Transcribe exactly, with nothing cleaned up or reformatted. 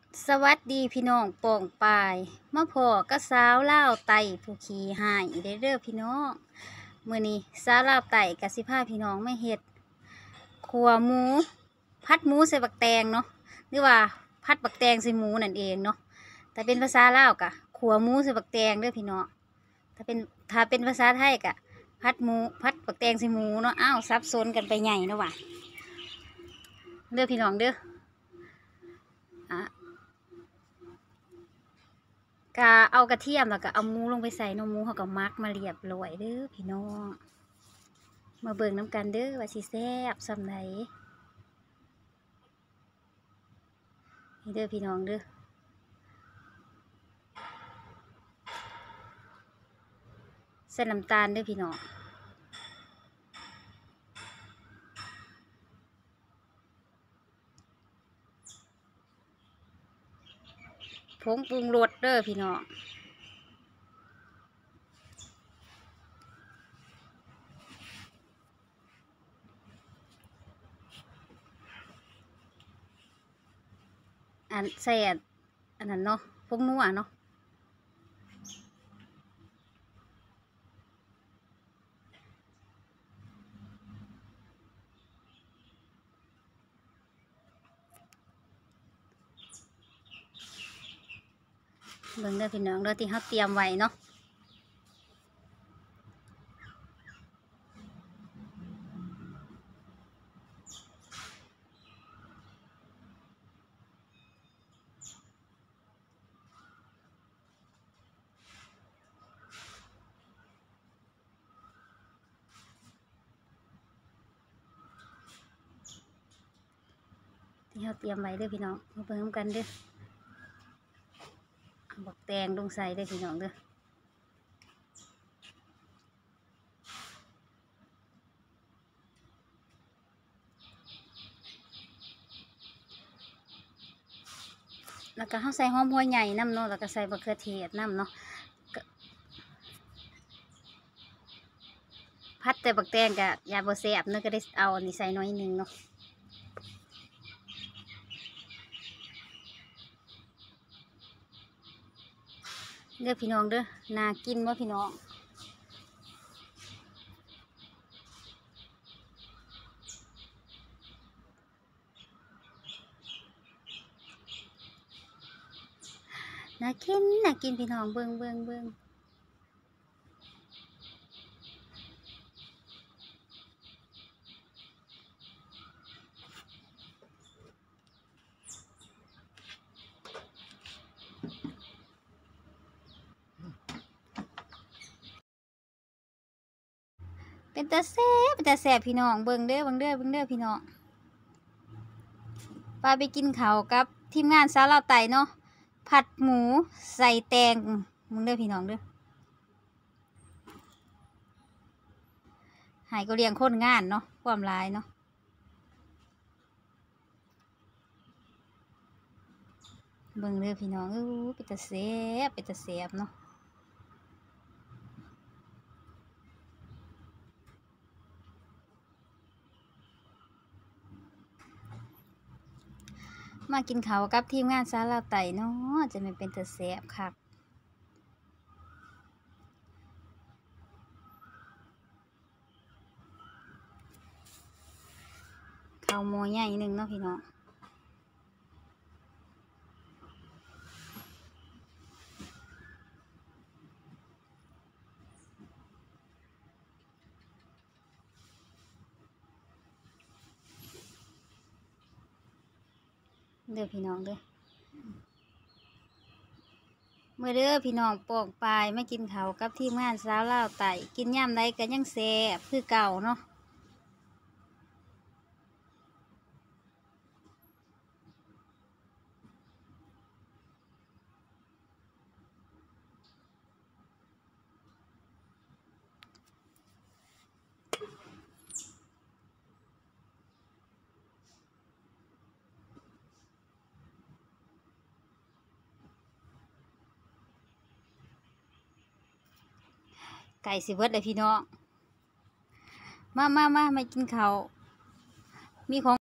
สวัสดีพี่น้องป่องปายมาพอก็สาวลาวไต่ผู้ขี่หายได้เด้อพี่น้องมื้อนี้สาวลาวไต่กสิพาพี่น้องไม่เฮ็ดขัวหมูพัดหมูใส่บักแตงเนาะหรือว่าพัดบักแตงใส่หมูนั่นเองเนาะแต่เป็นภาษาลาวกะขัวหมูใส่บักแตงเด้อพี่น้องถ้าเป็นถ้าเป็นภาษาไทยกะพัดหมูพัดบักแตงใส่หมูเนาะอ้าวซับซ้อนกันไปใหญ่เนาะว่ะเด้อพี่น้องเด้ออ่ะกะเอากระเทียมแล้วก็เอาหมูลงไปใส่เนาะหมูเขาก็มักมาเรียบร้อยเด้อพี่น้องมาเบิ่งน้ำกันเด้อว่าสิแซ่บส่ำไหนนี่เด้อพี่น้องเด้อใส่น้ำตาลเด้อพี่น้องผงปรุงรสเด้อพี่น้องอันใส่อันนั้นเนาะผงนัวเนาะเบิ่งเด้อพี่น้องเด้อที่เขาเตรียมไว้เนาะที่เขาเตรียมไว้เด้อพี่น้องมาเบิ่งน้ำกันเด้อเอาบักแตงลงใส่เด้อพี่น้องเด้อแล้วก็เขาใส่หอมหัวใหญ่น้ำเนาะแล้วก็ใส่มะเขือเทศน้ำเนาะพัดแต่บักแตงกะยาบ่แซ่บเนาะก็ได้เอาอันนี้ใส่น้อยหนึงเนาะเด้อพี่น้องเด้อน่ากินบ่พี่น้องน่ากินน่ากินพี่น้องเบิ่งเบิ่งเบิ่งเป็นตาแซ่บเป็นตาแซ่บพี่น้องเบิ่งเด้อเบิ่งเด้อเบิ่งเด้อพี่น้องปาไปกินข้าวกับทีมงานสาวลาวไต่เนาะผัดหมูใส่แตงเบิ่งเด้อพี่น้องเด้อหายก็เลี้ยงคนงานเนาะความหลายเนาะเบิ่งเด้อพี่น้องอู้เป็นตาแซ่บเป็นตาแซ่บเนาะมากินข้าวกับทีมงานสาวลาวไต่เนาะจะไม่เป็นตาแซ่บคักข้าวหม้อใหญ่หนึ่งเนาะพี่น้องเด้อพี่น้องเด้อเมื่อเด้อพี่น้องป่องปลายไม่กินข้าวกับทีมงานสาวลาวไต่กินย่ำใดก็ยังแซ่บคือเก่าเนาะไก่สิเบิดเลยพี่น้องมามามามากินข้าวมีของ